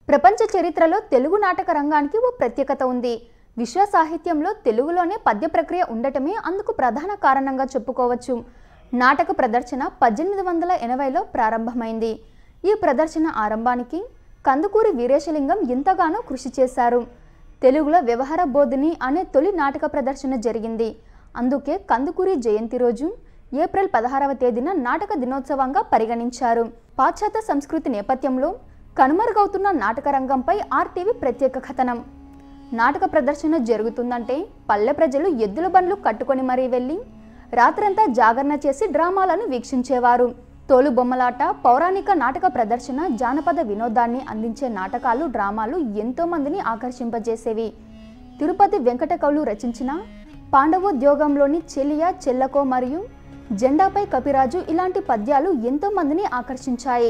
ప్రపంచ చరిత్రలో తెలుగు నాటక రంగానికి ఓ ప్రత్యేకత ఉంది. విశ్వ సాహిత్యంలో తెలుగులోనే పద్య ప్రక్రియ ఉండటమే అందుకు ప్రధాన కారణంగా చెప్పుకోవచ్చు. నాటక ప్రదర్శన 1880లో ప్రారంభమైంది. ఈ ప్రదర్శన ఆరంభానికి కందుకూరి వీరేశలింగం ఎంతగానో కృషి చేశారు. తెలుగులో వ్యవహార బోధిని అనే తొలి నాటక ప్రదర్శన జరిగింది. అందుకే కందుకూరి జయంతి రోజు ఏప్రిల్ 16వ తేదీన నాటక దినోత్సవంగా పరిగణించారు. పాశ్చాత్య సంస్కృతి నేపథ్యంలో కనుమరుగవుతున్న నాటక రంగంపై RTV ప్రత్యేక కథనం. నాటక ప్రదర్శన జరుగుతుందంటే పల్లె ప్రజలు ఎద్దుల బండ్లు కట్టుకొని మరీ వెళ్ళి రాత్రంతా జాగరణ చేసి డ్రామాలను వీక్షించేవారు. తోలు బొమ్మలాట, పౌరాణిక నాటక ప్రదర్శన, జానపద వినోదాన్ని అందించే నాటకాలు, డ్రామాలు ఎంతో మందిని ఆకర్షింపజేసేవి. తిరుపతి వెంకట కవులు రచించిన పాండవోద్యోగంలోని చెలియా చెల్లకో మరియు జెండాపై కపిరాజు ఇలాంటి పద్యాలు ఎంతో మందిని ఆకర్షించాయి.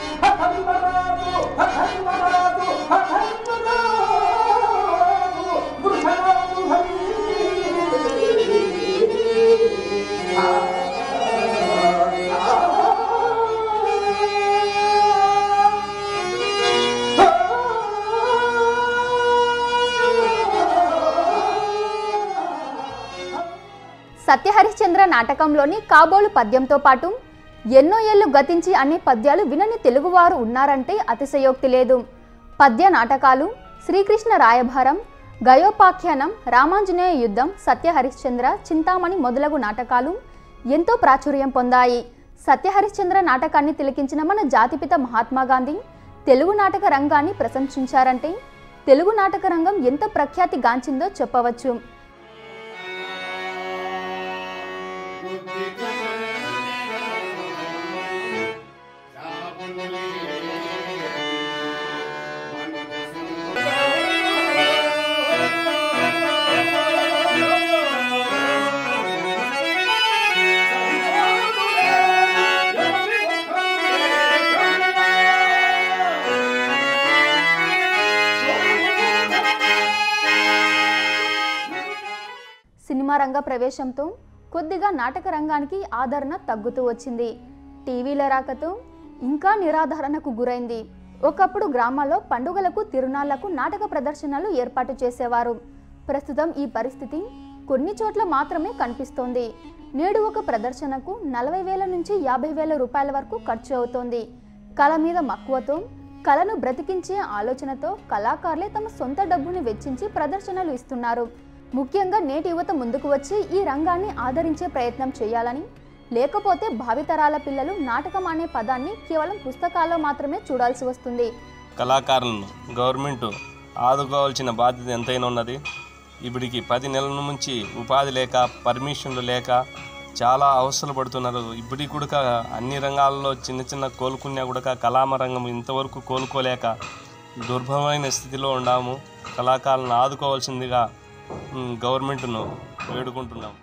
సత్యహరిశ్చంద్ర నాటకంలోని కాబోలు పద్యంతో పాటు ఎన్నో ఏళ్లు గతించి అనే పద్యాలు వినని తెలుగువారు ఉన్నారంటే అతిశయోక్తి లేదు. పద్య నాటకాలు శ్రీకృష్ణ రాయభారం, గయోపాఖ్యానం, రామాంజనేయ యుద్ధం, సత్యహరిశ్చంద్ర, చింతామణి మొదలగు నాటకాలు ఎంతో ప్రాచుర్యం పొందాయి. సత్యహరిశ్చంద్ర నాటకాన్ని తిలకించిన మన జాతిపిత మహాత్మా గాంధీ తెలుగు నాటక రంగాన్ని ప్రశంసించారంటే తెలుగు నాటక రంగం ఎంత ప్రఖ్యాతి గాంచిందో చెప్పవచ్చు. సినిమా రంగ ప్రవేశంతో కొద్దిగా నాటక రంగానికి ఆదరణ తగ్గుతూ వచ్చింది. టీవీల రాకతో ఇంకా నిరాధారణకు గురైంది. ఒకప్పుడు గ్రామాల్లో పండుగలకు, తిరునాళ్లకు నాటక ప్రదర్శనలు ఏర్పాటు చేసేవారు. ప్రస్తుతం ఈ పరిస్థితి కొన్ని చోట్ల మాత్రమే కనిపిస్తోంది. నేడు ఒక ప్రదర్శనకు 40,000 నుంచి 50,000 రూపాయల వరకు ఖర్చు అవుతోంది. కళ మీద మక్కువతో, కళను బ్రతికించే ఆలోచనతో కళాకారులే తమ సొంత డబ్బుని వెచ్చించి ప్రదర్శనలు ఇస్తున్నారు. ముఖ్యంగా నేటి యువత ముందుకు వచ్చి ఈ రంగాన్ని ఆదరించే ప్రయత్నం చేయాలని, లేకపోతే భావితరాల పిల్లలు నాటకం అనే పదాన్ని కేవలం పుస్తకాల్లో మాత్రమే చూడాల్సి వస్తుంది. కళాకారులను గవర్నమెంట్ ఆదుకోవాల్సిన బాధ్యత ఎంతైనా ఉన్నది. ఇప్పటికి 10 నెలల నుంచి ఉపాధి లేక, పర్మిషన్లు లేక చాలా అవస్థలు పడుతున్నారు. ఇప్పటికి కూడా అన్ని రంగాల్లో చిన్న చిన్న కోలుకున్నా కూడా కళామ రంగం ఇంతవరకు కోలుకోలేక దుర్భరమైన స్థితిలో ఉన్నాము. కళాకారులను ఆదుకోవాల్సిందిగా గవర్నమెంట్ను వేడుకుంటున్నాం.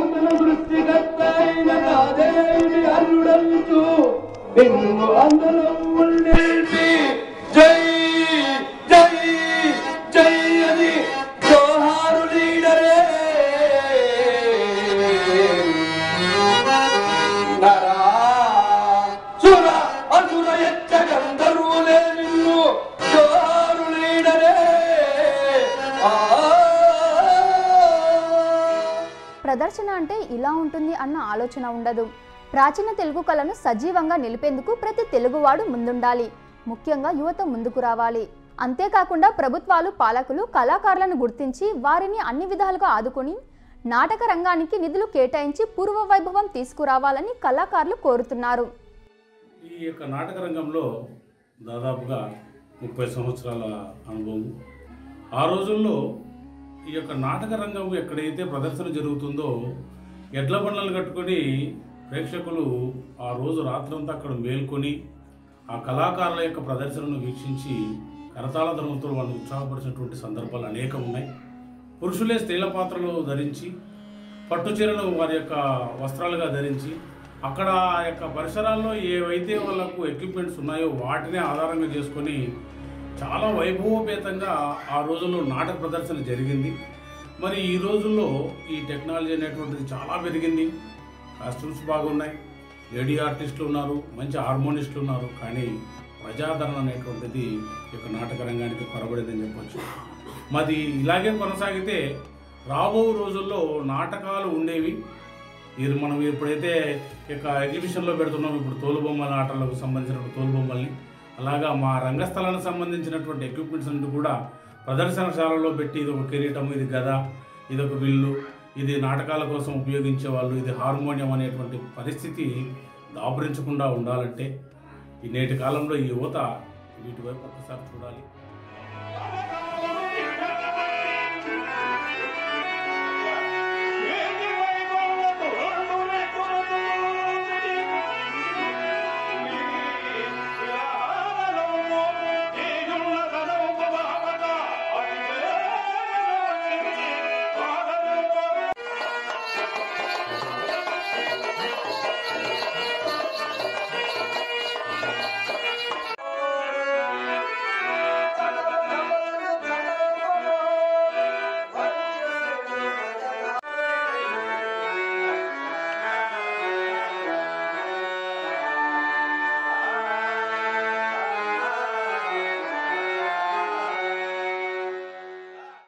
ప్రదర్శన అంటే ఇలా ఉంటుంది అన్న ఆలోచన ఉండదు. ప్రాచీన తెలుగు కళను సజీవంగా నిలిపేందుకు ప్రతి తెలుగువాడు ముందుండాలి. ముఖ్యంగా యువత ముందుకు రావాలి. అంతేకాకుండా ప్రభుత్వాలు, పాలకులు కళాకారులను గుర్తించి వారిని అన్ని విధాలుగా ఆదుకొని నాటక రంగానికి నిధులు కేటాయించి పూర్వ వైభవం తీసుకురావాలని కళాకారులు కోరుతున్నారు. ఈ యొక్క నాటక రంగంలో దాదాపుగా 30 సంవత్సరాల అనుభవం. ఆ రోజుల్లో ఈ యొక్క నాటక రంగం ఎక్కడైతే ప్రదర్శన జరుగుతుందో ఎడ్ల బండ్లను కట్టుకొని ప్రేక్షకులు ఆ రోజు రాత్రంతా అక్కడ మేల్కొని ఆ కళాకారుల యొక్క ప్రదర్శనను వీక్షించి కరతాళ ధర్మంతో వాళ్ళు ఉత్సాహపరిచినటువంటి సందర్భాలు అనేకం ఉన్నాయి. పురుషులే స్త్రీల పాత్రలు ధరించి పట్టుచీరలు వారి యొక్క వస్త్రాలుగా ధరించి అక్కడ ఆ యొక్క పరిసరాల్లో ఏవైతే వాళ్ళకు ఎక్విప్మెంట్స్ ఉన్నాయో వాటిని ఆధారంగా చేసుకొని చాలా వైభవోపేతంగా ఆ రోజుల్లో నాటక ప్రదర్శన జరిగింది. మరి ఈ రోజుల్లో ఈ టెక్నాలజీ అనేటువంటిది చాలా పెరిగింది. కాస్ట్యూమ్స్ బాగున్నాయి, లేడీ ఆర్టిస్టులు ఉన్నారు, మంచి హార్మోనిస్టులు ఉన్నారు. కానీ ప్రజాదరణ అనేటువంటిది ఈ యొక్క నాటక రంగానికి కొరబడిందని చెప్పొచ్చు. మరి ఇలాగే కొనసాగితే రాబో రోజుల్లో నాటకాలు ఉండేవి. ఇది మనం ఎప్పుడైతే ఇక ఎగ్జిబిషన్లో పెడుతున్నాం ఇప్పుడు తోలుబొమ్మల ఆటలకు సంబంధించిన తోలుబొమ్మల్ని, అలాగా మా రంగస్థలానికి సంబంధించినటువంటి ఎక్విప్మెంట్స్ అన్ని కూడా ప్రదర్శనశాలలో పెట్టి ఇది ఒక కిరీటం, ఇది గద, ఇది ఒక విల్లు, ఇది నాటకాల కోసం ఉపయోగించే వాళ్ళు, ఇది హార్మోనియం అనేటువంటి పరిస్థితి దాపురించకుండా ఉండాలంటే ఈ నేటి కాలంలో ఈ యువత వీటి వైపు ఒక్కసారి చూడాలి.